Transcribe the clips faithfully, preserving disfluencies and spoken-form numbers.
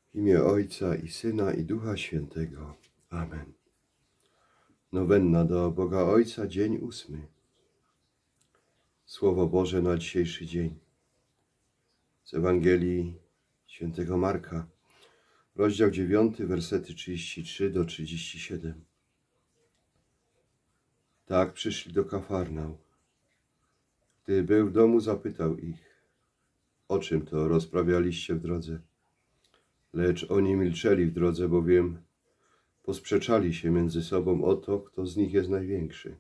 W imię Ojca i Syna i Ducha Świętego. Amen. Nowenna do Boga Ojca, dzień ósmy. Słowo Boże na dzisiejszy dzień. Z Ewangelii Świętego Marka, rozdział dziewiąty, wersety trzydzieści trzy do trzydziestu siedmiu. Tak przyszli do Kafarnaum. Gdy był w domu, zapytał ich, o czym to rozprawialiście w drodze? Lecz oni milczeli w drodze, bowiem posprzeczali się między sobą o to, kto z nich jest największy.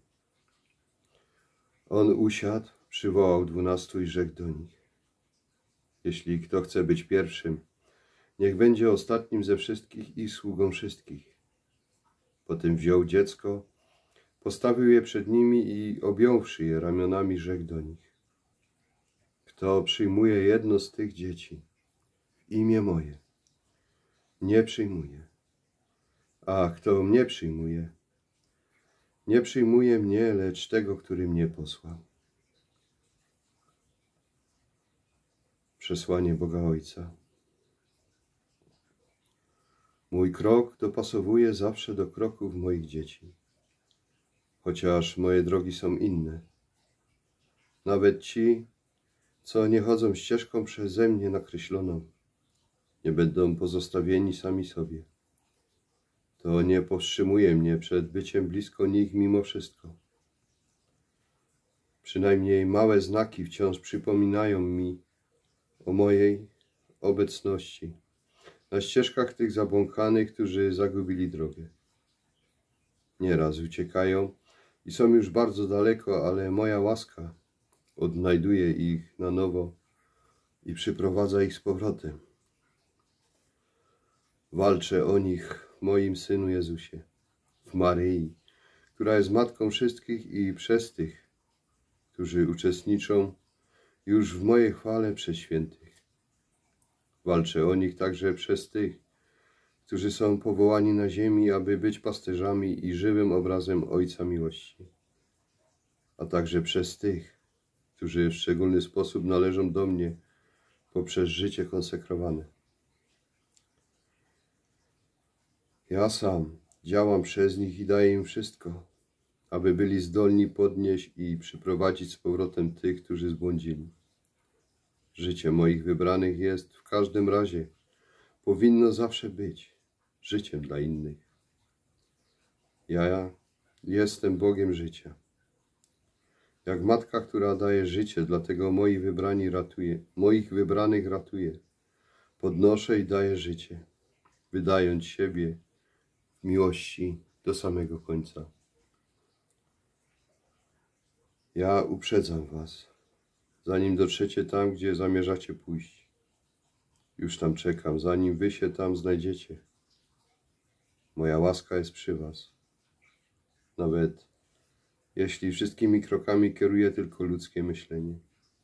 On usiadł, przywołał dwunastu i rzekł do nich: jeśli kto chce być pierwszym, niech będzie ostatnim ze wszystkich i sługą wszystkich. Potem wziął dziecko, postawił je przed nimi i objąwszy je ramionami, rzekł do nich: kto przyjmuje jedno z tych dzieci w imię moje, nie przyjmuje, a kto mnie przyjmuje, nie przyjmuje mnie, lecz tego, który mnie posłał. Przesłanie Boga Ojca. Mój krok dopasowuje zawsze do kroków moich dzieci, chociaż moje drogi są inne. Nawet ci, co nie chodzą ścieżką przeze mnie nakreśloną, nie będą pozostawieni sami sobie. To nie powstrzymuje mnie przed byciem blisko nich mimo wszystko. Przynajmniej małe znaki wciąż przypominają mi o mojej obecności na ścieżkach tych zabłąkanych, którzy zagubili drogę. Nieraz uciekają i są już bardzo daleko, ale moja łaska odnajduje ich na nowo i przyprowadza ich z powrotem. Walczę o nich w moim Synu Jezusie, w Maryi, która jest matką wszystkich, i przez tych, którzy uczestniczą już w mojej chwale przez świętych. Walczę o nich także przez tych, którzy są powołani na ziemi, aby być pasterzami i żywym obrazem Ojca miłości, a także przez tych, którzy w szczególny sposób należą do mnie poprzez życie konsekrowane. Ja sam działam przez nich i daję im wszystko, aby byli zdolni podnieść i przyprowadzić z powrotem tych, którzy zbłądzili. Życie moich wybranych jest w każdym razie, powinno zawsze być życiem dla innych. Ja jestem Bogiem życia. Jak matka, która daje życie, dlatego moi wybrani ratuje, moich wybranych ratuje. Podnoszę i daję życie, wydając siebie w miłości do samego końca. Ja uprzedzam was, zanim dotrzecie tam, gdzie zamierzacie pójść. Już tam czekam, zanim wy się tam znajdziecie. Moja łaska jest przy was. Nawet jeśli wszystkimi krokami kieruje tylko ludzkie myślenie.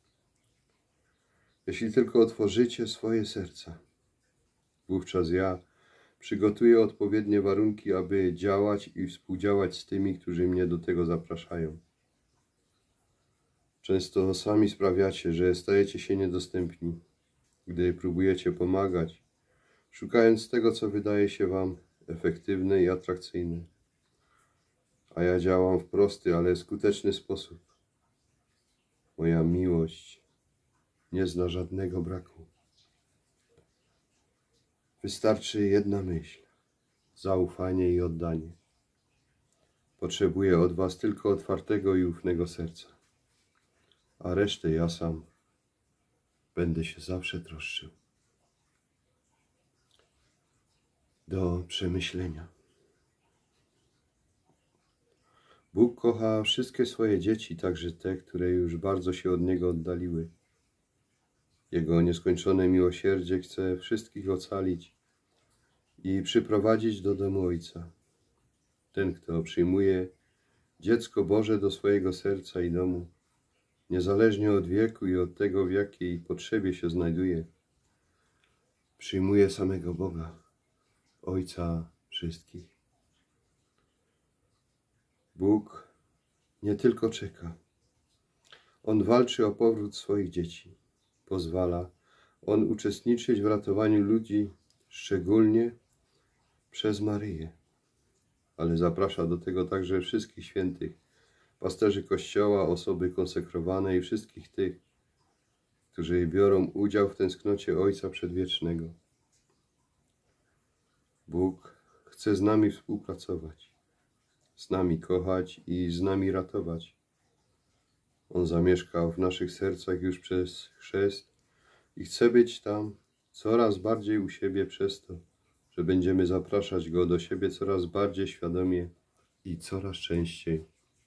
Jeśli tylko otworzycie swoje serca, wówczas ja przygotuję odpowiednie warunki, aby działać i współdziałać z tymi, którzy mnie do tego zapraszają. Często sami sprawiacie, że stajecie się niedostępni, gdy próbujecie pomagać, szukając tego, co wydaje się wam efektywne i atrakcyjne. A ja działam w prosty, ale skuteczny sposób. Moja miłość nie zna żadnego braku. Wystarczy jedna myśl, zaufanie i oddanie. Potrzebuję od was tylko otwartego i ufnego serca, a resztę ja sam będę się zawsze troszczył. Do przemyślenia. Bóg kocha wszystkie swoje dzieci, także te, które już bardzo się od Niego oddaliły. Jego nieskończone miłosierdzie chce wszystkich ocalić i przyprowadzić do domu Ojca. Ten, kto przyjmuje dziecko Boże do swojego serca i domu, niezależnie od wieku i od tego, w jakiej potrzebie się znajduje, przyjmuje samego Boga, Ojca wszystkich. Bóg nie tylko czeka. On walczy o powrót swoich dzieci. Pozwala On uczestniczyć w ratowaniu ludzi szczególnie przez Maryję, ale zaprasza do tego także wszystkich świętych, pasterzy Kościoła, osoby konsekrowane i wszystkich tych, którzy biorą udział w tęsknocie Ojca Przedwiecznego. Bóg chce z nami współpracować, z nami kochać i z nami ratować. On zamieszkał w naszych sercach już przez chrzest i chce być tam coraz bardziej u siebie przez to, że będziemy zapraszać Go do siebie coraz bardziej świadomie i coraz częściej.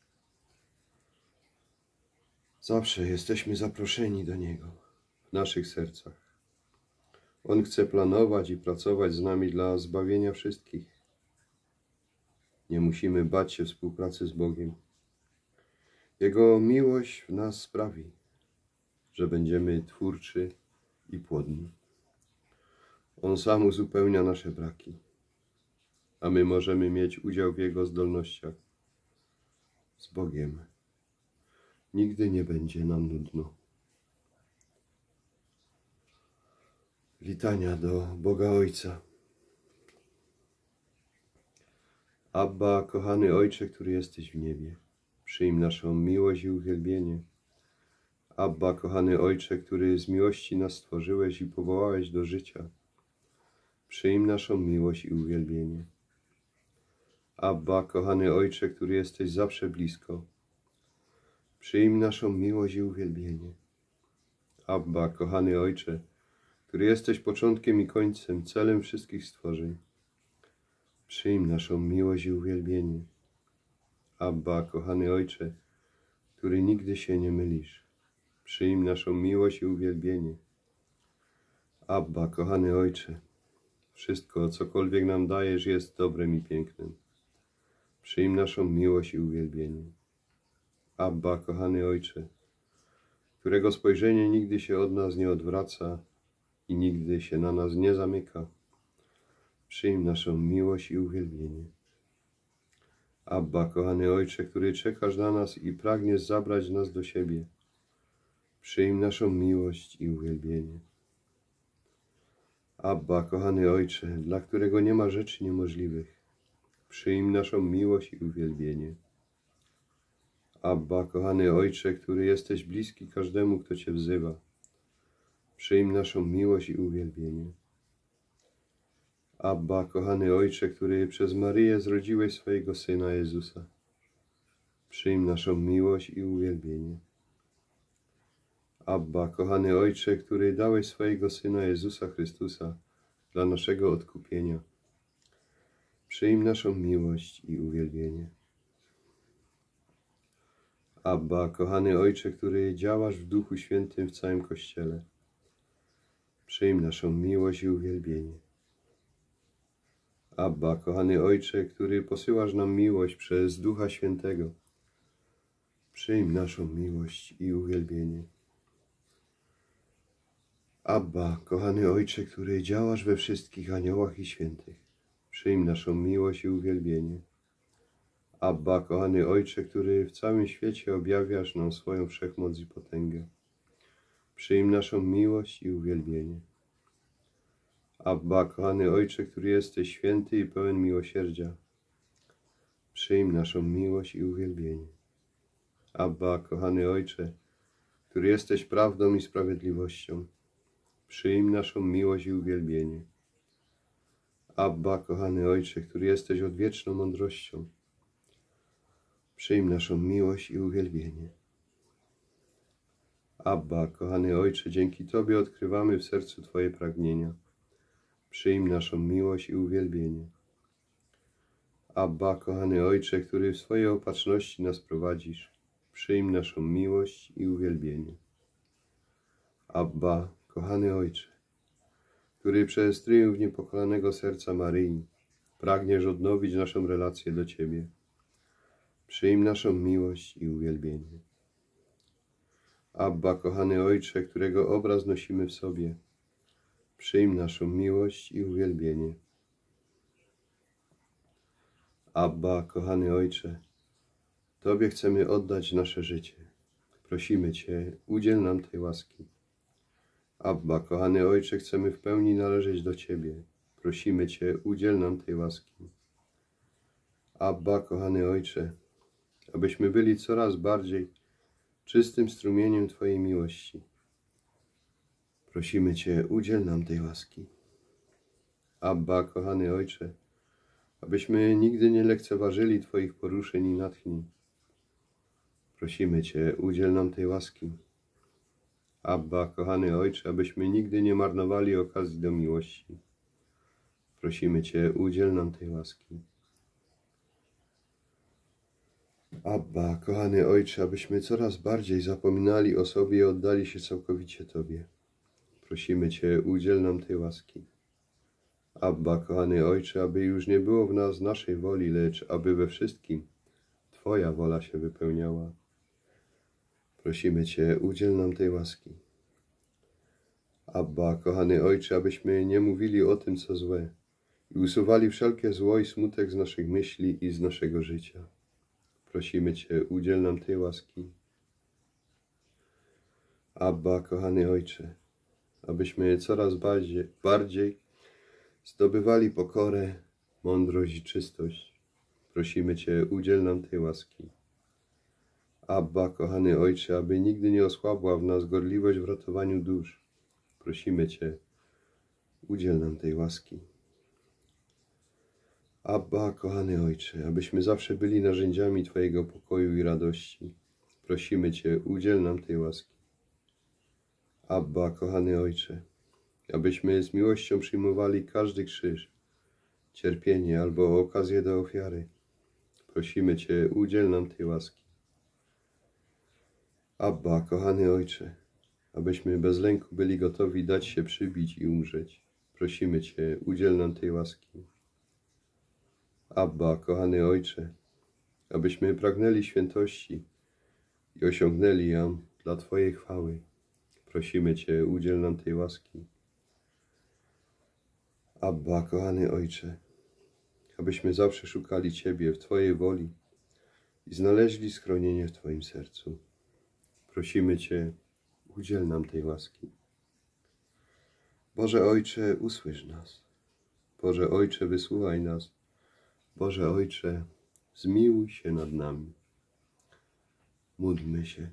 Zawsze jesteśmy zaproszeni do Niego w naszych sercach. On chce planować i pracować z nami dla zbawienia wszystkich. Nie musimy bać się współpracy z Bogiem. Jego miłość w nas sprawi, że będziemy twórczy i płodni. On sam uzupełnia nasze braki, a my możemy mieć udział w Jego zdolnościach. Z Bogiem nigdy nie będzie nam nudno. Litania do Boga Ojca. Abba, kochany Ojcze, który jesteś w niebie, przyjm naszą miłość i uwielbienie. Abba, kochany Ojcze, który z miłości nas stworzyłeś i powołałeś do życia, przyjm naszą miłość i uwielbienie. Abba, kochany Ojcze, który jesteś zawsze blisko, przyjm naszą miłość i uwielbienie. Abba, kochany Ojcze, który jesteś początkiem i końcem, celem wszystkich stworzeń, przyjm naszą miłość i uwielbienie. Abba, kochany Ojcze, który nigdy się nie mylisz, przyjm naszą miłość i uwielbienie. Abba, kochany Ojcze, wszystko, cokolwiek nam dajesz, jest dobrem i pięknym. Przyjm naszą miłość i uwielbienie. Abba, kochany Ojcze, którego spojrzenie nigdy się od nas nie odwraca i nigdy się na nas nie zamyka, przyjm naszą miłość i uwielbienie. Abba, kochany Ojcze, który czekasz na nas i pragniesz zabrać nas do siebie, przyjm naszą miłość i uwielbienie. Abba, kochany Ojcze, dla którego nie ma rzeczy niemożliwych, przyjm naszą miłość i uwielbienie. Abba, kochany Ojcze, który jesteś bliski każdemu, kto Cię wzywa, przyjm naszą miłość i uwielbienie. Abba, kochany Ojcze, który przez Maryję zrodziłeś swojego Syna Jezusa, przyjm naszą miłość i uwielbienie. Abba, kochany Ojcze, który dałeś swojego Syna Jezusa Chrystusa dla naszego odkupienia, przyjm naszą miłość i uwielbienie. Abba, kochany Ojcze, który działasz w Duchu Świętym w całym Kościele, przyjm naszą miłość i uwielbienie. Abba, kochany Ojcze, który posyłasz nam miłość przez Ducha Świętego, przyjm naszą miłość i uwielbienie. Abba, kochany Ojcze, który działasz we wszystkich aniołach i świętych, przyjm naszą miłość i uwielbienie. Abba, kochany Ojcze, który w całym świecie objawiasz nam swoją wszechmoc i potęgę, przyjm naszą miłość i uwielbienie. Abba, kochany Ojcze, który jesteś święty i pełen miłosierdzia, przyjm naszą miłość i uwielbienie. Abba, kochany Ojcze, który jesteś prawdą i sprawiedliwością, przyjm naszą miłość i uwielbienie. Abba, kochany Ojcze, który jesteś odwieczną mądrością, przyjm naszą miłość i uwielbienie. Abba, kochany Ojcze, dzięki Tobie odkrywamy w sercu Twoje pragnienia, przyjm naszą miłość i uwielbienie. Abba, kochany Ojcze, który w swojej opatrzności nas prowadzisz, przyjm naszą miłość i uwielbienie. Abba, kochany Ojcze, który przez triumf niepokalanego serca Maryi pragniesz odnowić naszą relację do Ciebie, przyjm naszą miłość i uwielbienie. Abba, kochany Ojcze, którego obraz nosimy w sobie, przyjm naszą miłość i uwielbienie. Abba, kochany Ojcze, Tobie chcemy oddać nasze życie. Prosimy Cię, udziel nam tej łaski. Abba, kochany Ojcze, chcemy w pełni należeć do Ciebie. Prosimy Cię, udziel nam tej łaski. Abba, kochany Ojcze, abyśmy byli coraz bardziej czystym strumieniem Twojej miłości. Prosimy Cię, udziel nam tej łaski. Abba, kochany Ojcze, abyśmy nigdy nie lekceważyli Twoich poruszeń i natchnień. Prosimy Cię, udziel nam tej łaski. Abba, kochany Ojcze, abyśmy nigdy nie marnowali okazji do miłości. Prosimy Cię, udziel nam tej łaski. Abba, kochany Ojcze, abyśmy coraz bardziej zapominali o sobie i oddali się całkowicie Tobie. Prosimy Cię, udziel nam tej łaski. Abba, kochany Ojcze, aby już nie było w nas naszej woli, lecz aby we wszystkim Twoja wola się wypełniała. Prosimy Cię, udziel nam tej łaski. Abba, kochany Ojcze, abyśmy nie mówili o tym, co złe i usuwali wszelkie zło i smutek z naszych myśli i z naszego życia. Prosimy Cię, udziel nam tej łaski. Abba, kochany Ojcze, abyśmy coraz bardziej, bardziej zdobywali pokorę, mądrość i czystość. Prosimy Cię, udziel nam tej łaski. Abba, kochany Ojcze, aby nigdy nie osłabła w nas gorliwość w ratowaniu dusz. Prosimy Cię, udziel nam tej łaski. Abba, kochany Ojcze, abyśmy zawsze byli narzędziami Twojego pokoju i radości. Prosimy Cię, udziel nam tej łaski. Abba, kochany Ojcze, abyśmy z miłością przyjmowali każdy krzyż, cierpienie albo okazję do ofiary. Prosimy Cię, udziel nam tej łaski. Abba, kochany Ojcze, abyśmy bez lęku byli gotowi dać się przybić i umrzeć. Prosimy Cię, udziel nam tej łaski. Abba, kochany Ojcze, abyśmy pragnęli świętości i osiągnęli ją dla Twojej chwały. Prosimy Cię, udziel nam tej łaski. Abba, kochany Ojcze, abyśmy zawsze szukali Ciebie w Twojej woli i znaleźli schronienie w Twoim sercu. Prosimy Cię, udziel nam tej łaski. Boże Ojcze, usłysz nas. Boże Ojcze, wysłuchaj nas. Boże Ojcze, zmiłuj się nad nami. Módlmy się.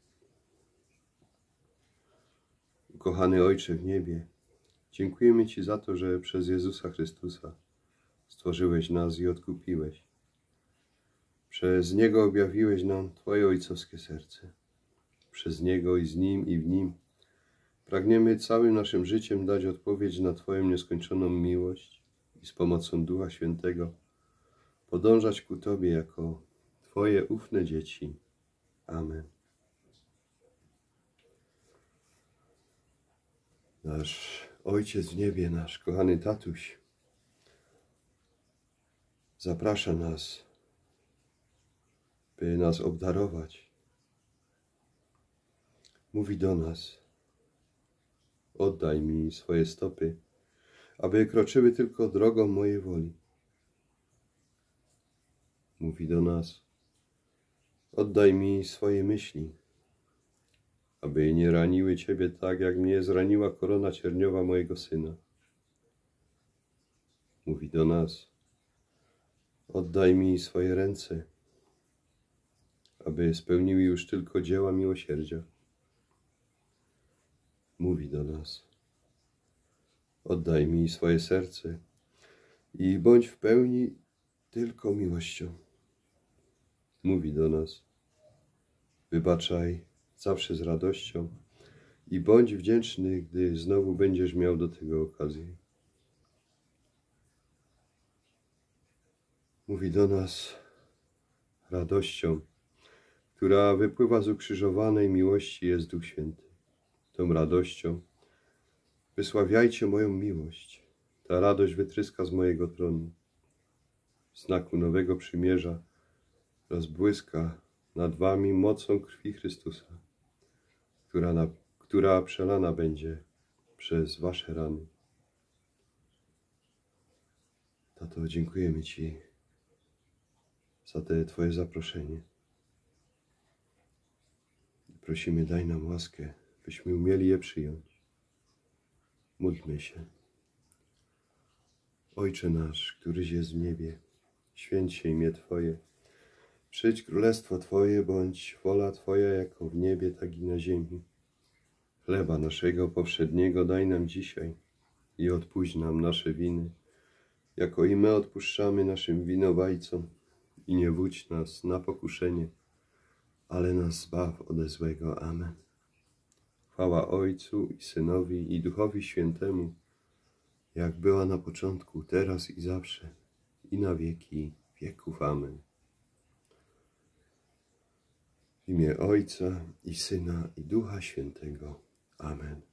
Ukochany Ojcze w niebie, dziękujemy Ci za to, że przez Jezusa Chrystusa stworzyłeś nas i odkupiłeś. Przez Niego objawiłeś nam Twoje ojcowskie serce. Przez Niego i z Nim i w Nim pragniemy całym naszym życiem dać odpowiedź na Twoją nieskończoną miłość i z pomocą Ducha Świętego podążać ku Tobie jako Twoje ufne dzieci. Amen. Nasz Ojciec w niebie, nasz kochany tatuś, zaprasza nas, by nas obdarować. Mówi do nas: oddaj mi swoje stopy, aby kroczyły tylko drogą mojej woli. Mówi do nas: oddaj mi swoje myśli, aby nie raniły Ciebie tak, jak mnie zraniła korona cierniowa mojego Syna. Mówi do nas: oddaj mi swoje ręce, aby spełniły już tylko dzieła miłosierdzia. Mówi do nas: oddaj mi swoje serce i bądź w pełni tylko miłością. Mówi do nas: wybaczaj zawsze z radością i bądź wdzięczny, gdy znowu będziesz miał do tego okazję. Mówi do nas radością, która wypływa z ukrzyżowanej miłości, jest Duch Święty. Tą radością wysławiajcie moją miłość. Ta radość wytryska z mojego tronu. W znaku nowego przymierza rozbłyska nad wami mocą krwi Chrystusa, która, na, która przelana będzie przez wasze rany. Tato, dziękujemy Ci za te Twoje zaproszenie. Prosimy, daj nam łaskę, byśmy umieli je przyjąć. Módlmy się. Ojcze nasz, któryś jest w niebie, święć się imię Twoje. Przyjdź królestwo Twoje, bądź wola Twoja jako w niebie, tak i na ziemi. Chleba naszego powszedniego daj nam dzisiaj i odpuść nam nasze winy, jako i my odpuszczamy naszym winowajcom. I nie wódź nas na pokuszenie, ale nas zbaw ode złego. Amen. Chwała Ojcu i Synowi i Duchowi Świętemu, jak była na początku, teraz i zawsze, i na wieki wieków. Amen. W imię Ojca i Syna i Ducha Świętego. Amen.